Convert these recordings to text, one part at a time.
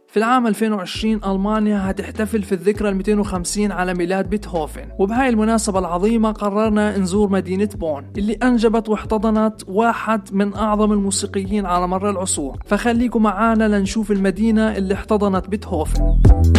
في العام 2020 ألمانيا هتحتفل في الذكرى 250 على ميلاد بيتهوفن، وبهاي المناسبة العظيمة قررنا نزور مدينة بون اللي أنجبت واحتضنت واحد من أعظم الموسيقيين على مر العصور. فخليكم معانا لنشوف المدينة اللي احتضنت بيتهوفن.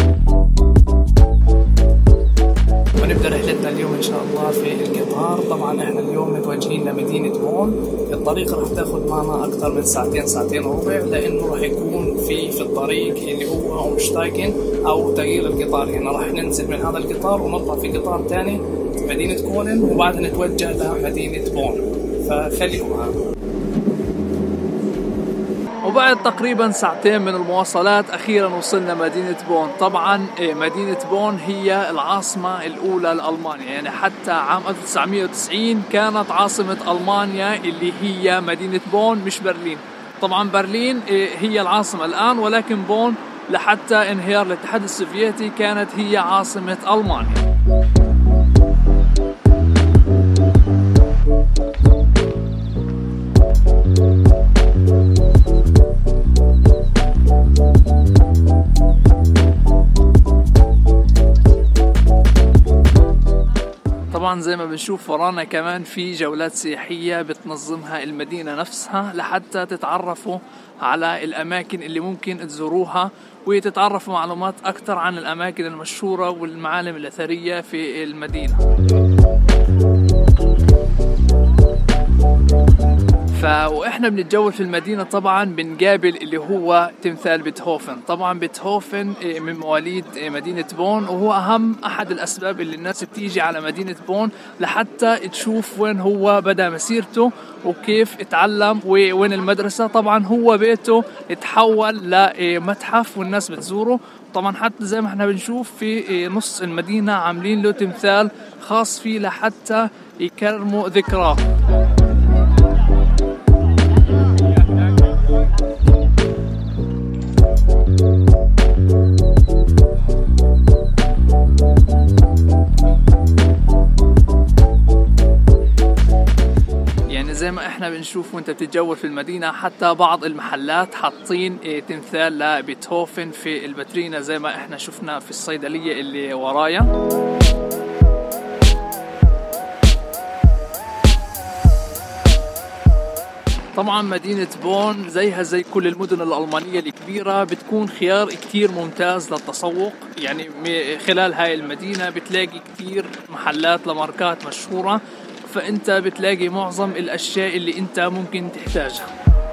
ونبدأ رحلتنا اليوم إن شاء الله في القطار. طبعا إحنا اليوم متوجهين لمدينة بون. الطريق راح تاخد معنا أكثر من ساعتين وربع، لأنه راح يكون في الطريق اللي هو أومشتايجن أو تغيير القطار. يعني راح ننزل من هذا القطار ونطلع في قطار تاني في مدينة كولن، وبعدها نتوجه لمدينة بون. فخليكم معنا. وبعد تقريبا ساعتين من المواصلات أخيرا وصلنا مدينة بون. طبعا مدينة بون هي العاصمة الأولى لألمانيا، يعني حتى عام 1990 كانت عاصمة ألمانيا اللي هي مدينة بون مش برلين. طبعا برلين هي العاصمة الآن، ولكن بون لحتى انهيار الاتحاد السوفيتي كانت هي عاصمة ألمانيا. طبعا زي ما بنشوف ورانا كمان في جولات سياحية بتنظمها المدينة نفسها لحتى تتعرفوا على الأماكن اللي ممكن تزوروها وتتعرفوا معلومات أكتر عن الأماكن المشهورة والمعالم الأثرية في المدينة. وإحنا بنتجول في المدينة طبعا بنقابل اللي هو تمثال بيتهوفن. طبعا بيتهوفن من مواليد مدينة بون، وهو أحد الأسباب اللي الناس بتيجي على مدينة بون لحتى تشوف وين هو بدأ مسيرته وكيف اتعلم وين المدرسة. طبعا هو بيته اتحول لمتحف والناس بتزوره. طبعا حتى زي ما احنا بنشوف في نص المدينة عاملين له تمثال خاص فيه لحتى يكرموا ذكراه. زي ما احنا بنشوف وانت بتتجول في المدينة، حتى بعض المحلات حاطين تمثال لبيتهوفن في الباترينا زي ما احنا شفنا في الصيدلية اللي ورايا. طبعا مدينة بون زيها زي كل المدن الألمانية الكبيرة بتكون خيار كتير ممتاز للتسوق. يعني خلال هاي المدينة بتلاقي كتير محلات لماركات مشهورة، فأنت بتلاقي معظم الأشياء اللي أنت ممكن تحتاجها.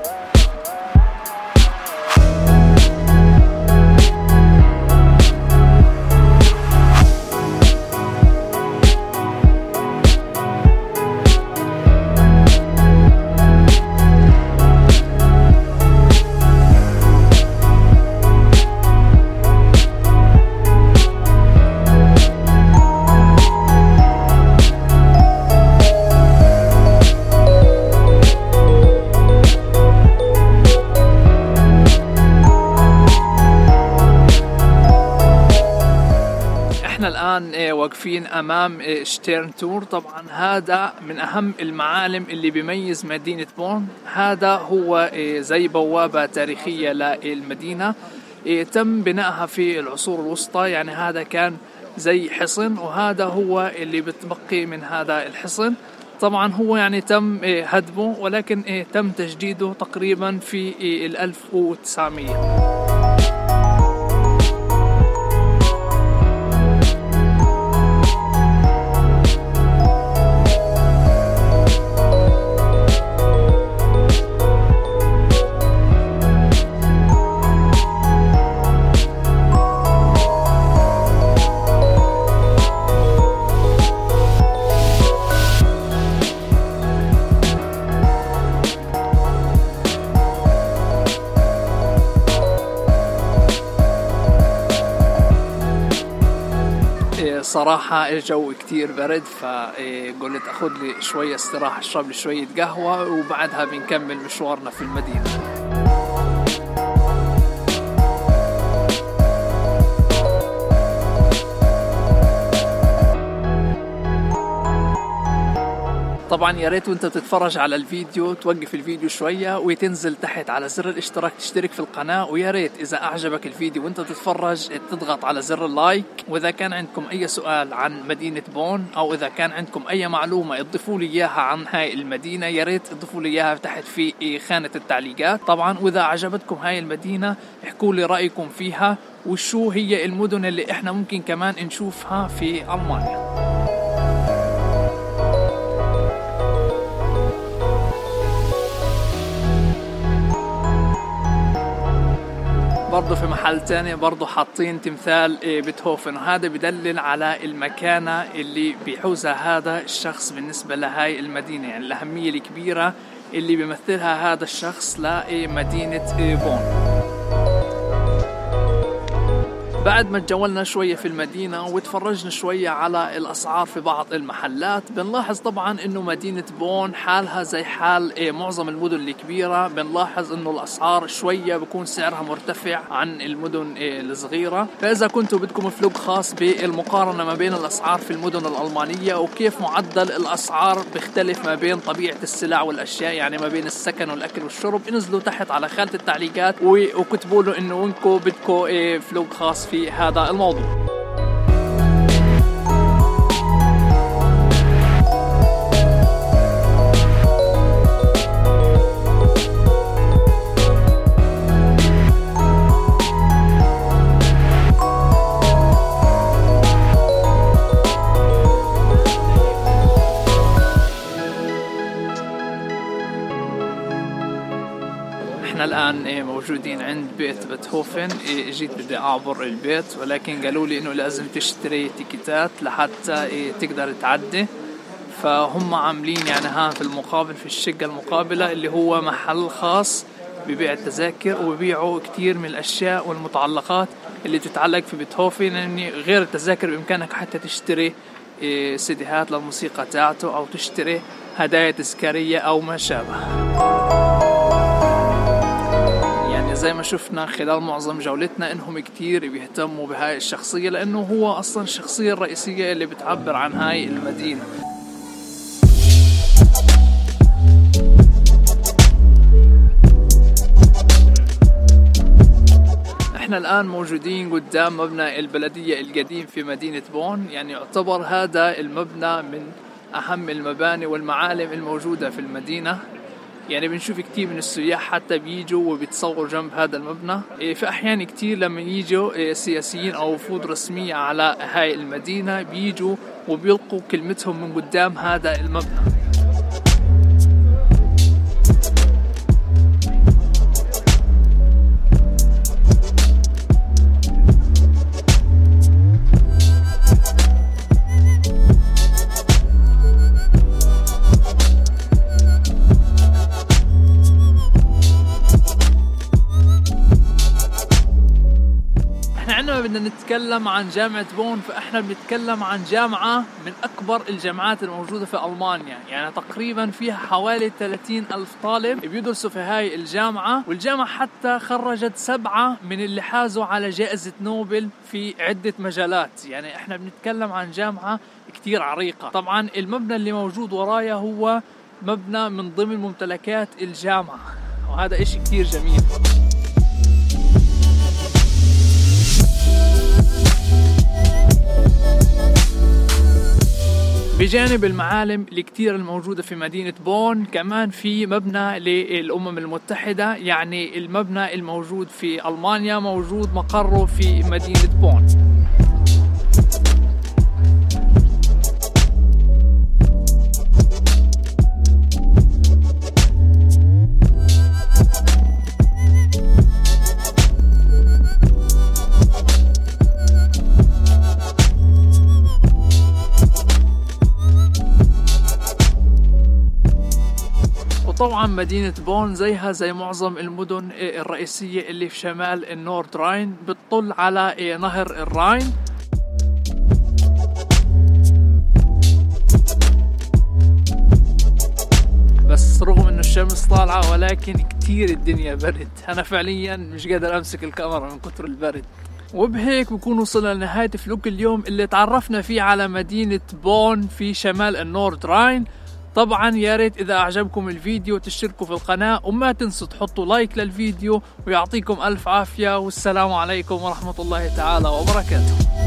الآن واقفين أمام شتيرن تور. طبعا هذا من أهم المعالم اللي بيميز مدينة بون. هذا هو زي بوابة تاريخية للمدينة، تم بنائها في العصور الوسطى. يعني هذا كان زي حصن، وهذا هو اللي بتبقي من هذا الحصن. طبعا هو يعني تم هدمه، ولكن تم تجديده تقريبا في 1900. صراحة الجو كتير برد، فقلت أخذ لي شوية استراحة أشرب لي شوية قهوة وبعدها بنكمل مشوارنا في المدينة. طبعا يا ريت وانت بتتفرج على الفيديو توقف الفيديو شوية وتنزل تحت على زر الاشتراك تشترك في القناة، ويا ريت اذا اعجبك الفيديو وانت بتتفرج تضغط على زر اللايك. واذا كان عندكم اي سؤال عن مدينة بون او اذا كان عندكم اي معلومة تضيفوا لي اياها عن هاي المدينة يا ريت تضيفوا لي اياها تحت في خانة التعليقات. طبعا واذا عجبتكم هاي المدينة احكوا لي رأيكم فيها وشو هي المدن اللي احنا ممكن كمان نشوفها في ألمانيا. برضو في محل تاني برضو حاطين تمثال بيتهوفن، وهذا بدلل على المكانة اللي بيحوزها هذا الشخص بالنسبة لهاي المدينة، يعني الأهمية الكبيرة اللي بيمثلها هذا الشخص لمدينة بون. بعد ما تجولنا شوية في المدينة وتفرجنا شوية على الأسعار في بعض المحلات، بنلاحظ طبعا إنه مدينة بون حالها زي حال معظم المدن الكبيرة. بنلاحظ إنه الأسعار شوية بيكون سعرها مرتفع عن المدن الصغيرة. فإذا كنتوا بدكم فلوق خاص بالمقارنة ما بين الأسعار في المدن الألمانية وكيف معدل الأسعار بيختلف ما بين طبيعة السلع والأشياء، يعني ما بين السكن والأكل والشرب، انزلوا تحت على خانة التعليقات وكتبوا له إنه إنكم بدكم فلوق خاص في هذا الموضوع. احنا الان موجودين عند بيت بيتهوفن. جيت بدي اعبر البيت ولكن قالوا لي انه لازم تشتري تيكيتات لحتى تقدر تعدي، فهم عاملين يعني ها في المقابل في الشقة المقابلة اللي هو محل خاص ببيع التذاكر، وبيبيعوا كتير من الاشياء والمتعلقات اللي تتعلق في بيتهوفن. يعني غير التذاكر بامكانك حتى تشتري سيديهات للموسيقى تاعته او تشتري هدايا تذكارية او ما شابه. زي ما شفنا خلال معظم جولتنا انهم كتير بيهتموا بهاي الشخصية لانه هو اصلا الشخصية الرئيسية اللي بتعبر عن هاي المدينة. احنا الان موجودين قدام مبنى البلدية القديم في مدينة بون، يعني يعتبر هذا المبنى من اهم المباني والمعالم الموجودة في المدينة. يعني بنشوف كتير من السياح حتى بيجوا وبيتصوروا جنب هذا المبنى. في أحيان كتير لما يجوا سياسيين أو وفود رسمية على هاي المدينة بيجوا وبيلقوا كلمتهم من قدام هذا المبنى. بدنا نتكلم عن جامعة بون، فإحنا بنتكلم عن جامعة من أكبر الجامعات الموجودة في ألمانيا، يعني تقريبا فيها حوالي 30,000 طالب بيدرسوا في هاي الجامعة. والجامعة حتى خرجت 7 من اللي حازوا على جائزة نوبل في عدة مجالات. يعني إحنا بنتكلم عن جامعة كتير عريقة. طبعا المبنى اللي موجود ورايا هو مبنى من ضمن ممتلكات الجامعة، وهذا إشي كتير جميل. بجانب المعالم الكتير الموجودة في مدينة بون كمان في مبنى للأمم المتحدة، يعني المبنى الموجود في ألمانيا موجود مقره في مدينة بون. طبعا مدينة بون زيها زي معظم المدن الرئيسية اللي في شمال النورد راين، بتطل على نهر الراين. بس رغم انه الشمس طالعة ولكن كتير الدنيا برد، انا فعليا مش قادر امسك الكاميرا من كتر البرد. وبهيك بكون وصلنا لنهاية فلوق اليوم اللي تعرفنا فيه على مدينة بون في شمال النورد راين. طبعا يا ريت إذا أعجبكم الفيديو تشتركوا في القناة، وما تنسوا تحطوا لايك للفيديو، ويعطيكم ألف عافية، والسلام عليكم ورحمة الله تعالى وبركاته.